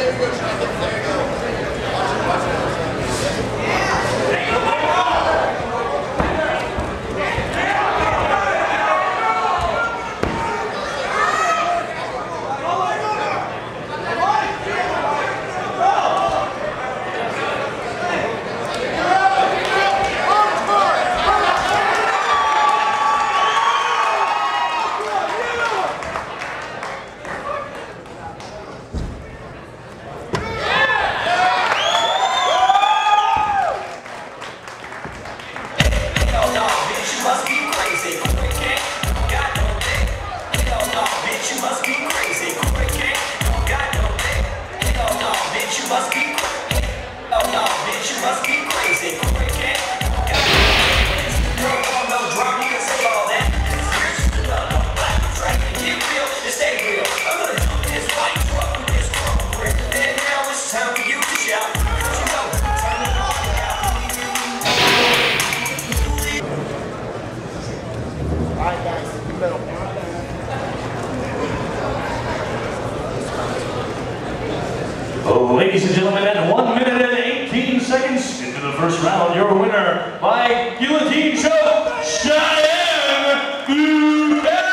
Ladies and gentlemen, at 1 minute and 18 seconds into the first round, your winner by guillotine choke, Cheyenne Buchanan!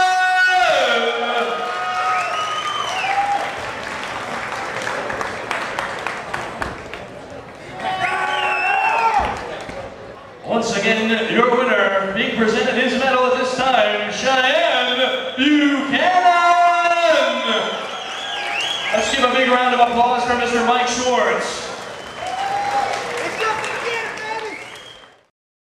Once again, your winner, being presented his medal at this time, Cheyenne Buchanan! Let's give a big round of applause for Mr. Mike Schwartz.